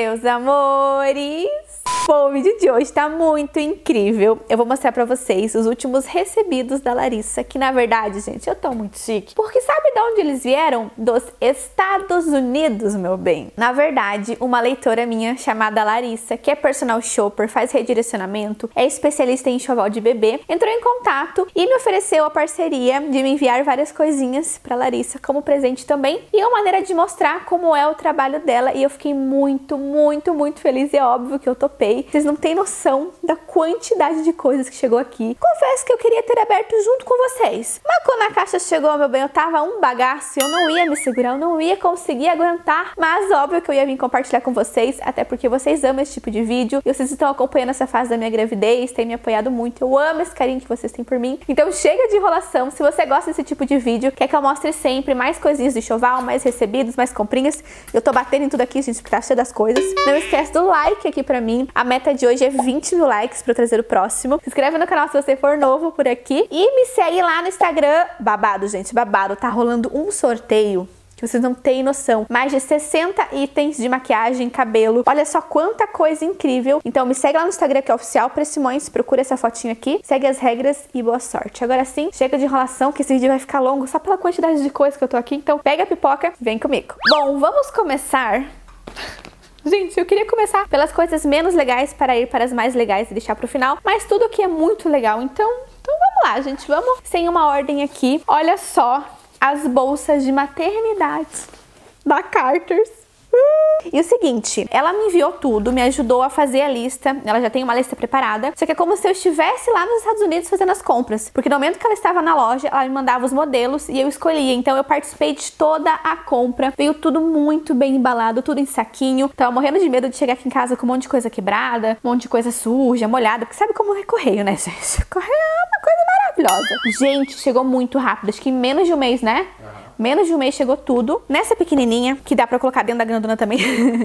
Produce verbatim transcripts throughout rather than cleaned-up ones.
meus amores! Bom, o vídeo de hoje tá muito incrível. Eu vou mostrar pra vocês os últimos recebidos da Larissa, que na verdade, gente, eu tô muito chique. Porque sabe de onde eles vieram? Dos Estados Unidos, meu bem. Na verdade, uma leitora minha chamada Larissa, que é personal shopper, faz redirecionamento, é especialista em enxoval de bebê, entrou em contato e me ofereceu a parceria de me enviar várias coisinhas pra Larissa como presente também. E é uma maneira de mostrar como é o trabalho dela. E eu fiquei muito, muito, muito feliz. E é óbvio que eu topei. Vocês não têm noção da quantidade de coisas que chegou aqui. Confesso que eu queria ter aberto junto com vocês. Mas quando a caixa chegou, meu bem, eu tava um bagaço. Eu não ia me segurar, eu não ia conseguir aguentar. Mas óbvio que eu ia vir compartilhar com vocês, até porque vocês amam esse tipo de vídeo. E vocês estão acompanhando essa fase da minha gravidez, têm me apoiado muito. Eu amo esse carinho que vocês têm por mim. Então chega de enrolação. Se você gosta desse tipo de vídeo, quer que eu mostre sempre mais coisinhas de enxoval, mais recebidos, mais comprinhas. Eu tô batendo em tudo aqui, gente, porque tá cheio das coisas. Não esquece do like aqui pra mim. A meta de hoje é vinte mil likes pra eu trazer o próximo. Se inscreve no canal se você for novo por aqui. E me segue lá no Instagram. Babado, gente, babado. Tá rolando um sorteio que vocês não têm noção. Mais de sessenta itens de maquiagem, cabelo. Olha só quanta coisa incrível. Então me segue lá no Instagram, que é oficial Pressimões. Procura essa fotinho aqui. Segue as regras e boa sorte. Agora sim, chega de enrolação, que esse vídeo vai ficar longo só pela quantidade de coisa que eu tô aqui. Então pega a pipoca, vem comigo. Bom, vamos começar... Gente, eu queria começar pelas coisas menos legais para ir para as mais legais e deixar pro final. Mas tudo aqui é muito legal, então, então vamos lá, gente. Vamos sem uma ordem aqui. Olha só as bolsas de maternidade da Carter's. E o seguinte, ela me enviou tudo, me ajudou a fazer a lista. Ela já tem uma lista preparada. Só que é como se eu estivesse lá nos Estados Unidos fazendo as compras. Porque no momento que ela estava na loja, ela me mandava os modelos e eu escolhia. Então eu participei de toda a compra. Veio tudo muito bem embalado, tudo em saquinho. Tava morrendo de medo de chegar aqui em casa com um monte de coisa quebrada, um monte de coisa suja, molhada. Porque sabe como é correio, né, gente? Correio é uma coisa maravilhosa. Gente, chegou muito rápido. Acho que em menos de um mês, né? Menos de um mês chegou tudo. Nessa pequenininha, que dá pra colocar dentro da grandona também,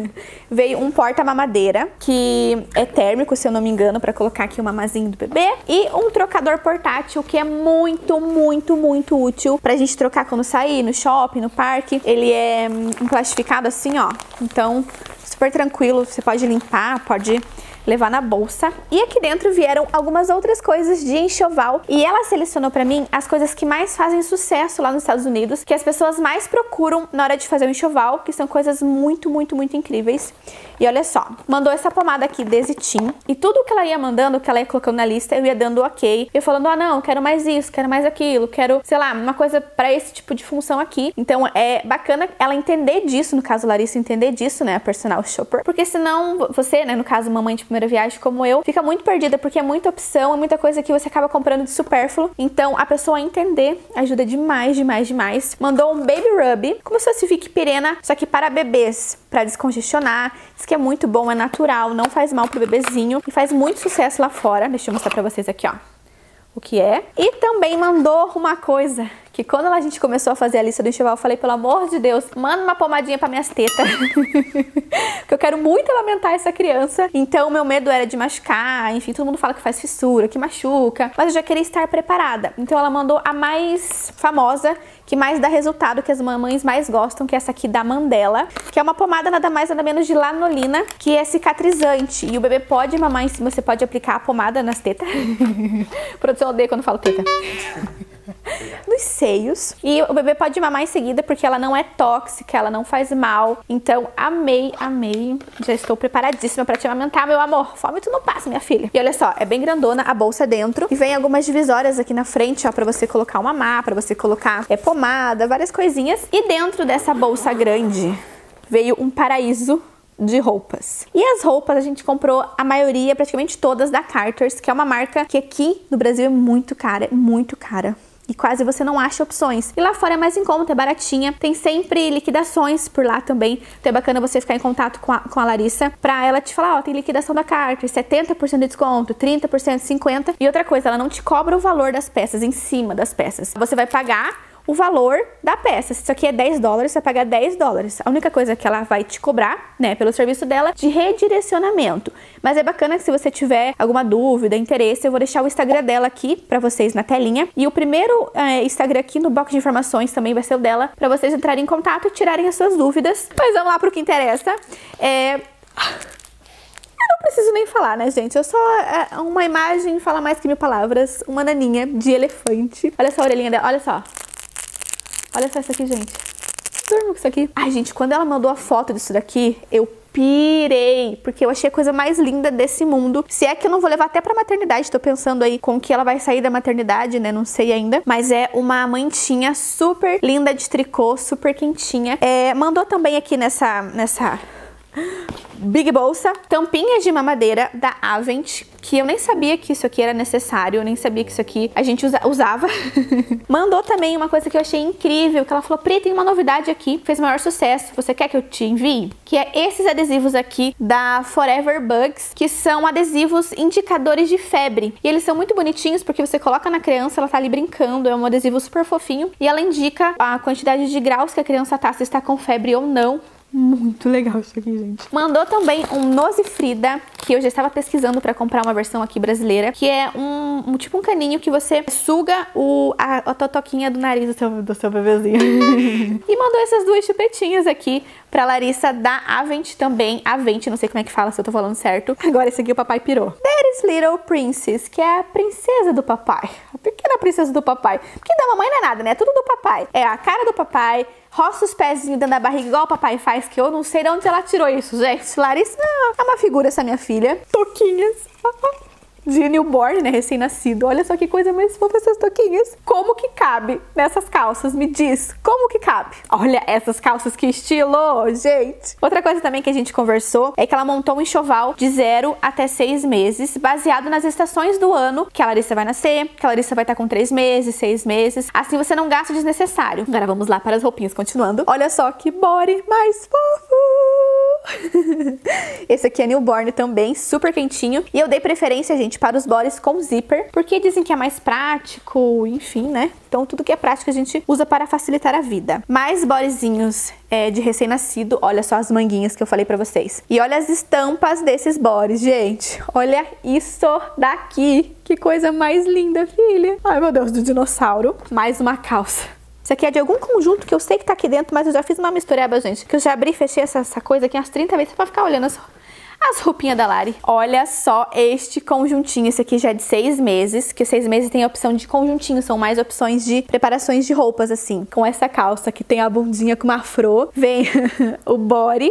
veio um porta-mamadeira, que é térmico, se eu não me engano, pra colocar aqui o mamazinho do bebê. E um trocador portátil, que é muito, muito, muito útil pra gente trocar quando sair, no shopping, no parque. Ele é um plastificado assim, ó. Então, super tranquilo, você pode limpar, pode... levar na bolsa. E aqui dentro vieram algumas outras coisas de enxoval. E ela selecionou pra mim as coisas que mais fazem sucesso lá nos Estados Unidos, que as pessoas mais procuram na hora de fazer o enxoval, que são coisas muito, muito, muito incríveis. E olha só, mandou essa pomada aqui, Desitin. E tudo que ela ia mandando, que ela ia colocando na lista, eu ia dando ok. Eu falando, ah não, quero mais isso, quero mais aquilo, quero, sei lá, uma coisa pra esse tipo de função aqui. Então é bacana ela entender disso, no caso Larissa entender disso, né, a personal shopper. Porque senão você, né, no caso mamãe de primeira viagem como eu, fica muito perdida, porque é muita opção, é muita coisa que você acaba comprando de supérfluo. Então a pessoa a entender ajuda demais, demais, demais. Mandou um Baby Rub, como se fosse Vick Pirena, só que para bebês, para descongestionar. Diz que é muito bom, é natural, não faz mal pro bebezinho e faz muito sucesso lá fora. Deixa eu mostrar pra vocês aqui, ó, o que é. E também mandou uma coisa que quando a gente começou a fazer a lista do enxoval, eu falei, pelo amor de Deus, manda uma pomadinha pra minhas tetas. Porque eu quero muito amamentar essa criança. Então, meu medo era de machucar. Enfim, todo mundo fala que faz fissura, que machuca. Mas eu já queria estar preparada. Então, ela mandou a mais famosa, que mais dá resultado, que as mamães mais gostam, que é essa aqui da Mandela. Que é uma pomada nada mais nada menos de lanolina, que é cicatrizante. E o bebê pode mamar em cima, você pode aplicar a pomada nas tetas. Produção odeia quando eu falo teta. Nos seios. E o bebê pode mamar em seguida, porque ela não é tóxica, ela não faz mal. Então, amei, amei. Já estou preparadíssima pra te amamentar, meu amor. Fome tu não passa, minha filha. E olha só, é bem grandona a bolsa dentro. E vem algumas divisórias aqui na frente, ó, pra você colocar uma mamá, pra você colocar é, pomada, várias coisinhas. E dentro dessa bolsa grande veio um paraíso de roupas. E as roupas a gente comprou a maioria, praticamente todas, da Carter's, que é uma marca que aqui no Brasil é muito cara, é muito cara. E quase você não acha opções. E lá fora é mais em conta, é baratinha. Tem sempre liquidações por lá também. Então é bacana você ficar em contato com a, com a Larissa pra ela te falar, ó, tem liquidação da Carter's, setenta por cento de desconto, trinta por cento, cinquenta por cento. E outra coisa, ela não te cobra o valor das peças em cima das peças. Você vai pagar o valor da peça. Se isso aqui é dez dólares, você vai pagar dez dólares. A única coisa que ela vai te cobrar, né, pelo serviço dela, de redirecionamento. Mas é bacana que se você tiver alguma dúvida, interesse, eu vou deixar o Instagram dela aqui pra vocês na telinha. E o primeiro é, Instagram aqui no box de informações também vai ser o dela, pra vocês entrarem em contato e tirarem as suas dúvidas. Mas vamos lá pro que interessa. É... preciso nem falar, né, gente? Eu só... É, uma imagem fala mais que mil palavras. Uma naninha de elefante. Olha só a orelhinha dela, olha só. Olha só isso aqui, gente. Durmo com isso aqui. Ai, gente, quando ela mandou a foto disso daqui, eu pirei, porque eu achei a coisa mais linda desse mundo. Se é que eu não vou levar até pra maternidade, tô pensando aí com que ela vai sair da maternidade, né, não sei ainda. Mas é uma mantinha super linda de tricô, super quentinha. É, mandou também aqui nessa... nessa... Big bolsa, tampinhas de mamadeira da Avent, que eu nem sabia que isso aqui era necessário, eu nem sabia que isso aqui a gente usa, usava. Mandou também uma coisa que eu achei incrível, que ela falou, Pri, tem uma novidade aqui, fez maior sucesso, você quer que eu te envie? Que é esses adesivos aqui da Forever Bugs, que são adesivos indicadores de febre. E eles são muito bonitinhos, porque você coloca na criança, ela tá ali brincando, é um adesivo super fofinho, e ela indica a quantidade de graus que a criança tá, se está com febre ou não. Muito legal isso aqui, gente. Mandou também um Nosifrida, que eu já estava pesquisando pra comprar uma versão aqui brasileira, que é um, um tipo um caninho que você suga o, a, a totoquinha do nariz do seu, do seu bebezinho. E mandou essas duas chupetinhas aqui pra Larissa da Avent também. Avent, não sei como é que fala, se eu tô falando certo. Agora esse aqui o papai pirou. Daddy's Little Princess, que é a princesa do papai. A pequena princesa do papai. Porque da mamãe não é nada, né? É tudo do papai. É a cara do papai, roça os pezinhos dentro da barriga igual o papai faz, que eu não sei de onde ela tirou isso, gente. Larissa é uma figura essa minha filha. Toquinhas. De newborn, né? Recém-nascido. Olha só que coisa mais fofa essas toquinhas. Como que cabe nessas calças? Me diz, como que cabe? Olha essas calças, que estilo, gente. Outra coisa também que a gente conversou é que ela montou um enxoval de zero até seis meses, baseado nas estações do ano que a Larissa vai nascer, que a Larissa vai estar com três meses, seis meses. Assim você não gasta desnecessário. Agora vamos lá para as roupinhas, continuando. Olha só que body mais fofo. Esse aqui é newborn também, super quentinho. E eu dei preferência, gente, para os bodies com zíper, porque dizem que é mais prático, enfim, né? Então tudo que é prático a gente usa para facilitar a vida. Mais bodyzinhos é, de recém-nascido. Olha só as manguinhas que eu falei pra vocês. E olha as estampas desses bodies, gente. Olha isso daqui. Que coisa mais linda, filha. Ai, meu Deus, do dinossauro. Mais uma calça. Isso aqui é de algum conjunto que eu sei que tá aqui dentro, mas eu já fiz uma mistureba, gente. Que eu já abri e fechei essa, essa coisa aqui umas trinta vezes pra ficar olhando as, as roupinhas da Lari. Olha só este conjuntinho. Esse aqui já é de seis meses. Que seis meses tem a opção de conjuntinho. São mais opções de preparações de roupas, assim. Com essa calça que tem a bundinha com uma afro. Vem o body.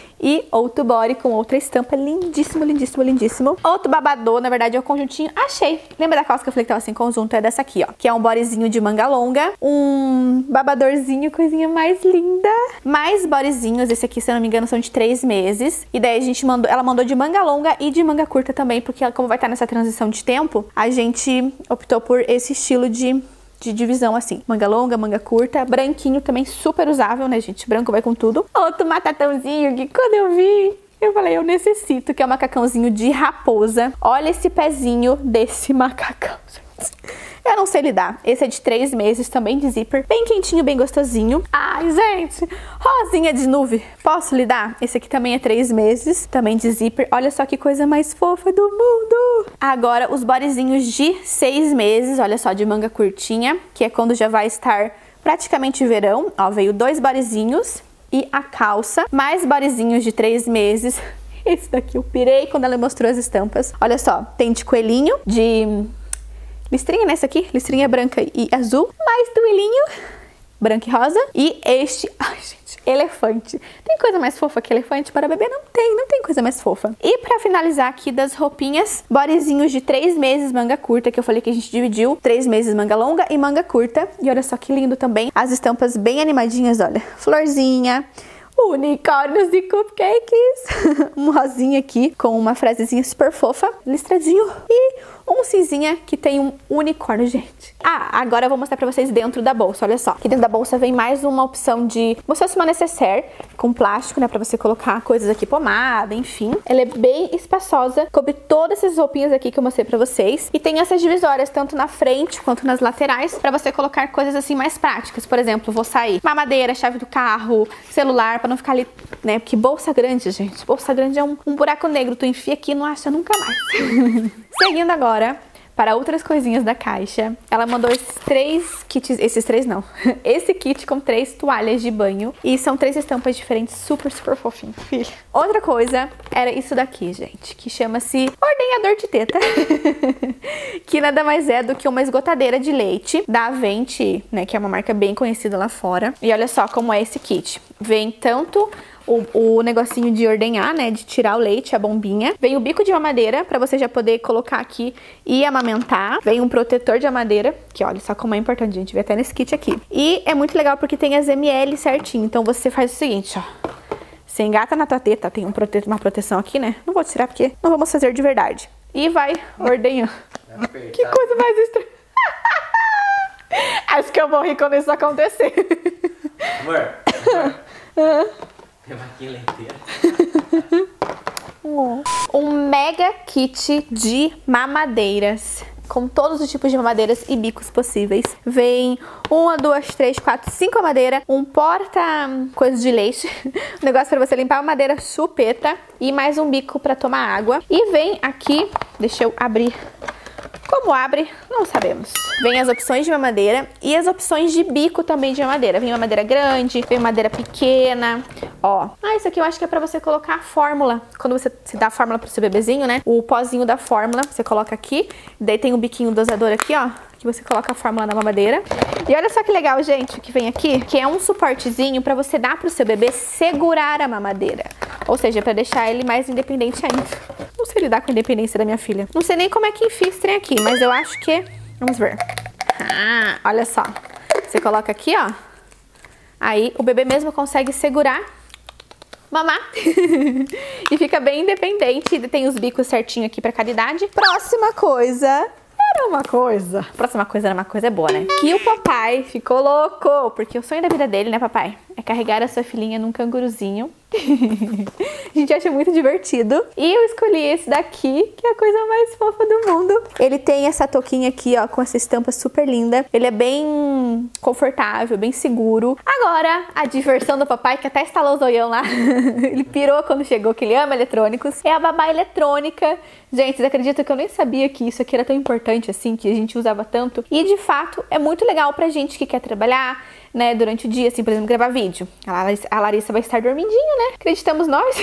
E outro body com outra estampa, lindíssimo, lindíssimo, lindíssimo. Outro babador, na verdade é o conjuntinho, achei. Lembra da calça que eu falei que tava assim, conjunto? É dessa aqui, ó. Que é um bodyzinho de manga longa, um babadorzinho, coisinha mais linda. Mais bodyzinhos, esse aqui, se eu não me engano, são de três meses. E daí a gente mandou, ela mandou de manga longa e de manga curta também, porque ela, como vai estar nessa transição de tempo, a gente optou por esse estilo de... de divisão assim, manga longa, manga curta, branquinho também super usável, né, gente? Branco vai com tudo. Outro macacãozinho que quando eu vi, eu falei, eu necessito, que é um macacãozinho de raposa. Olha esse pezinho desse macacão, gente. Eu não sei lidar. Esse é de três meses, também de zíper. Bem quentinho, bem gostosinho. Ai, gente. Rosinha de nuvem. Posso lidar? Esse aqui também é três meses, também de zíper. Olha só que coisa mais fofa do mundo. Agora, os bodyzinhos de seis meses. Olha só, de manga curtinha, que é quando já vai estar praticamente verão. Ó, veio dois bodyzinhos e a calça. Mais bodyzinhos de três meses. Esse daqui eu pirei quando ela mostrou as estampas. Olha só, tem de coelhinho, de... listrinha nessa aqui, listrinha branca e azul, mais duelinho, branco e rosa, e este, ai gente, elefante. Tem coisa mais fofa que elefante para bebê? Não tem, não tem coisa mais fofa. E pra finalizar aqui das roupinhas, bodyzinhos de três meses, manga curta, que eu falei que a gente dividiu, três meses manga longa e manga curta, e olha só que lindo também, as estampas bem animadinhas, olha, florzinha, unicórnios e cupcakes, um rosinha aqui com uma frasezinha super fofa, listradinho e um cinzinha que tem um unicórnio, gente. Ah, agora eu vou mostrar pra vocês dentro da bolsa, olha só. Aqui dentro da bolsa vem mais uma opção de... como se fosse uma necessaire com plástico, né, pra você colocar coisas aqui, pomada, enfim. Ela é bem espaçosa, cobre todas essas roupinhas aqui que eu mostrei pra vocês. E tem essas divisórias, tanto na frente quanto nas laterais, pra você colocar coisas assim mais práticas. Por exemplo, vou sair mamadeira, chave do carro, celular, pra não ficar ali, né, porque bolsa grande, gente, bolsa grande é um, um buraco negro, tu enfia aqui e não acha nunca mais. Seguindo agora para outras coisinhas da caixa. Ela mandou esses três kits, esses três não, esse kit com três toalhas de banho. E são três estampas diferentes, super, super fofinho, filha. Outra coisa era isso daqui, gente, que chama-se ordenhador de teta. Que nada mais é do que uma esgotadeira de leite da Aventi, né, que é uma marca bem conhecida lá fora. E olha só como é esse kit. Vem tanto O, o negocinho de ordenhar, né, de tirar o leite, a bombinha. Vem o bico de mamadeira, pra você já poder colocar aqui e amamentar. Vem um protetor de mamadeira, que olha só como é importante, gente, vê até nesse kit aqui. E é muito legal porque tem as ml certinho, então você faz o seguinte, ó. Você engata na tua teta, tem um prote uma proteção aqui, né, não vou tirar porque não vamos fazer de verdade. E vai ordenhando. Que coisa mais estranha. Acho que eu vou rir quando isso acontecer. Amor, amor. Minha máquina inteira. Um mega kit de mamadeiras, com todos os tipos de mamadeiras e bicos possíveis. Vem uma, duas, três, quatro, cinco mamadeiras, um porta coisa de leite, um negócio para você limpar a madeira, chupeta e mais um bico para tomar água. E vem aqui, deixa eu abrir. Como abre, não sabemos. Vem as opções de mamadeira e as opções de bico também de mamadeira. Vem madeira grande, vem madeira pequena, ó. Ah, isso aqui eu acho que é pra você colocar a fórmula. Quando você se dá a fórmula pro seu bebezinho, né? O pozinho da fórmula, você coloca aqui. Daí tem o biquinho dosador aqui, ó. Que você coloca a fórmula na mamadeira. E olha só que legal, gente, o que vem aqui. Que é um suportezinho pra você dar pro seu bebê segurar a mamadeira. Ou seja, pra deixar ele mais independente ainda. Não sei lidar com a independência da minha filha. Não sei nem como é que enfia esse trem aqui, mas eu acho que... Vamos ver. Ah, olha só. Você coloca aqui, ó. Aí o bebê mesmo consegue segurar, mamar. E fica bem independente. Tem os bicos certinho aqui pra cada idade. Próxima coisa... Era uma coisa. Próxima coisa era uma coisa boa, né? Que o papai ficou louco. Porque o sonho da vida dele, né, papai? É carregar a sua filhinha num canguruzinho. A gente acha muito divertido. E eu escolhi esse daqui, que é a coisa mais fofa do mundo. Ele tem essa touquinha aqui, ó, com essa estampa super linda. Ele é bem confortável, bem seguro. Agora, a diversão do papai, que até instalou o zoião lá. Ele pirou quando chegou, que ele ama eletrônicos. É a babá eletrônica. Gente, vocês acreditam que eu nem sabia que isso aqui era tão importante assim, que a gente usava tanto? E, de fato, é muito legal pra gente que quer trabalhar, né, durante o dia, assim, por exemplo, gravar vídeo. A Larissa, a Larissa vai estar dormidinha, né? Acreditamos nós.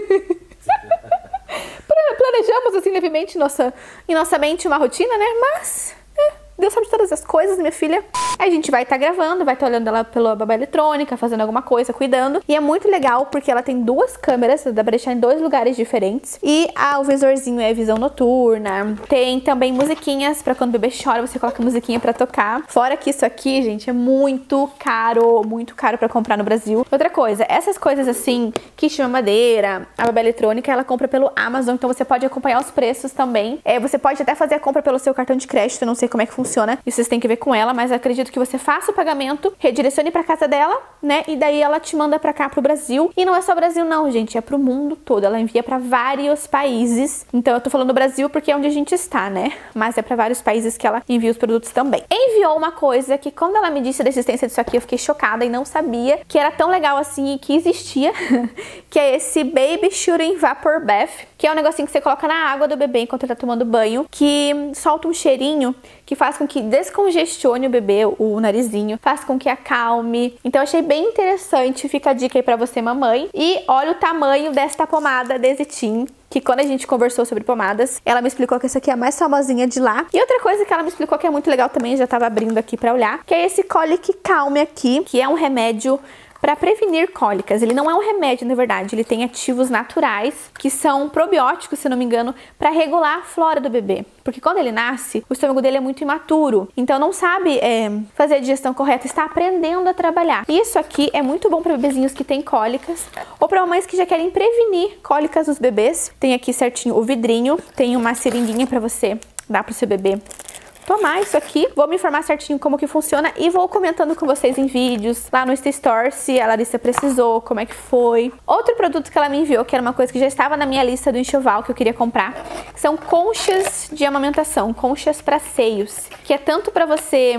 Planejamos, assim, levemente nossa, em nossa mente uma rotina, né? Mas... É. Deus sabe de todas as coisas, minha filha. Aí a gente vai estar tá gravando, vai estar tá olhando ela pela babá eletrônica, fazendo alguma coisa, cuidando. E é muito legal porque ela tem duas câmeras, dá pra deixar em dois lugares diferentes. E ah, o visorzinho é visão noturna. Tem também musiquinhas pra quando o bebê chora, você coloca musiquinha pra tocar. Fora que isso aqui, gente, é muito caro, muito caro pra comprar no Brasil. Outra coisa, essas coisas assim, kit de mamadeira, a babá eletrônica, ela compra pelo Amazon, então você pode acompanhar os preços também. É, você pode até fazer a compra pelo seu cartão de crédito, eu não sei como é que funciona. Funciona, isso vocês têm que ver com ela, mas acredito que você faça o pagamento, redirecione pra casa dela, né, e daí ela te manda pra cá, pro Brasil. E não é só Brasil não, gente, é pro mundo todo, ela envia pra vários países. Então eu tô falando Brasil porque é onde a gente está, né, mas é pra vários países que ela envia os produtos também. Enviou uma coisa que quando ela me disse da existência disso aqui, eu fiquei chocada e não sabia que era tão legal assim e que existia, que é esse Baby Shooting Vapor Bath, que é um negocinho que você coloca na água do bebê enquanto ele tá tomando banho, que solta um cheirinho que faz com que descongestione o bebê, o narizinho, faz com que acalme. Então eu achei bem interessante, fica a dica aí pra você, mamãe. E olha o tamanho desta pomada Desitin, que quando a gente conversou sobre pomadas, ela me explicou que essa aqui é a mais famosinha de lá. E outra coisa que ela me explicou que é muito legal também, já tava abrindo aqui pra olhar, que é esse Colic Calme aqui, que é um remédio para prevenir cólicas. Ele não é um remédio, na verdade, ele tem ativos naturais, que são probióticos, se não me engano, para regular a flora do bebê. Porque quando ele nasce, o estômago dele é muito imaturo, então não sabe é, fazer a digestão correta, está aprendendo a trabalhar. Isso aqui é muito bom para bebezinhos que têm cólicas, ou para mamães que já querem prevenir cólicas dos bebês. Tem aqui certinho o vidrinho, tem uma seringuinha para você dar pro seu bebê tomar isso aqui. Vou me informar certinho como que funciona e vou comentando com vocês em vídeos lá no Insta Store se a Larissa precisou, como é que foi. Outro produto que ela me enviou, que era uma coisa que já estava na minha lista do enxoval que eu queria comprar, são conchas de amamentação, conchas para seios, que é tanto para você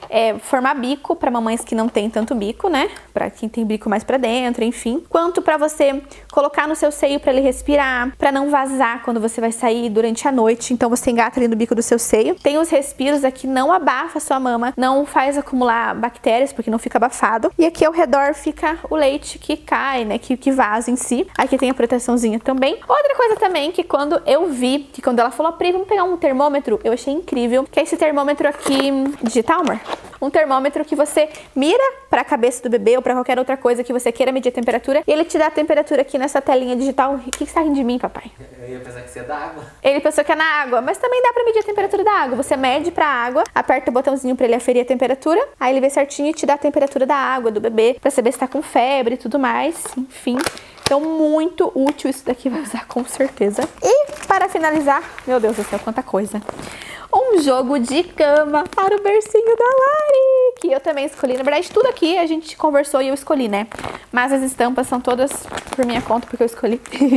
é, formar bico para mamães que não tem tanto bico, né? Para quem tem bico mais para dentro, enfim. Quanto para você colocar no seu seio para ele respirar, para não vazar quando você vai sair durante a noite. Então você engata ali no bico do seu seio. Tem os respiros aqui, não abafa a sua mama, não faz acumular bactérias, porque não fica abafado. E aqui ao redor fica o leite que cai, né? Que, que vaza em si. Aqui tem a proteçãozinha também. Outra coisa também que quando eu vi, que quando ela falou, Pri, vamos pegar um termômetro, eu achei incrível, que é esse termômetro aqui digital, amor. Um termômetro que você mira para a cabeça do bebê ou para qualquer outra coisa que você queira medir a temperatura. E ele te dá a temperatura aqui nessa telinha digital. O que, que tá rindo de mim, papai? Eu ia pensar que você é da água. Ele pensou que é na água, mas também dá para medir a temperatura da água. Você mede para a água, aperta o botãozinho para ele aferir a temperatura, aí ele vê certinho e te dá a temperatura da água do bebê para saber se tá com febre e tudo mais. Enfim, então muito útil isso daqui, vai usar com certeza. E para finalizar, meu Deus do céu, quanta coisa. Um jogo de cama para o bercinho da Lari, que eu também escolhi. Na verdade, tudo aqui a gente conversou e eu escolhi, né? Mas as estampas são todas por minha conta, porque eu escolhi.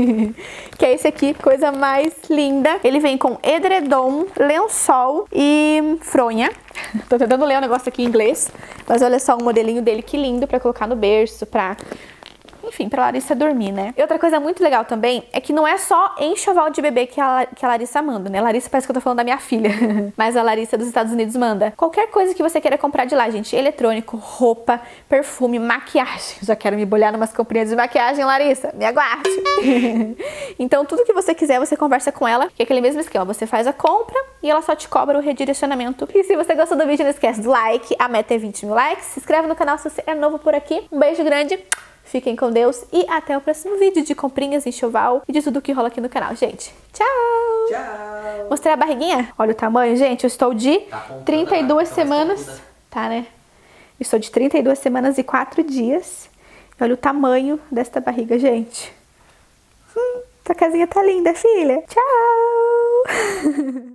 Que é esse aqui, coisa mais linda. Ele vem com edredom, lençol e fronha. Tô tentando ler o negócio aqui em inglês, mas olha só o modelinho dele, que lindo, pra colocar no berço, pra... enfim, pra Larissa dormir, né? E outra coisa muito legal também é que não é só enxoval de bebê que a, que a Larissa manda, né? Larissa parece que eu tô falando da minha filha, mas a Larissa dos Estados Unidos manda. Qualquer coisa que você queira comprar de lá, gente. Eletrônico, roupa, perfume, maquiagem. Já quero me bolhar numas comprinhas de maquiagem, Larissa. Me aguarde. Então, tudo que você quiser, você conversa com ela, que é aquele mesmo esquema. Você faz a compra e ela só te cobra o redirecionamento. E se você gostou do vídeo, não esquece do like. A meta é vinte mil likes. Se inscreve no canal se você é novo por aqui. Um beijo grande. Fiquem com Deus e até o próximo vídeo de comprinhas, enxoval e de tudo que rola aqui no canal, gente. Tchau! Tchau! Mostrei a barriguinha? Olha o tamanho, gente. Eu estou de Tá trinta e duas tá semanas. Tá, né? Estou de trinta e duas semanas e quatro dias. Olha o tamanho desta barriga, gente. Hum, tua casinha tá linda, filha. Tchau!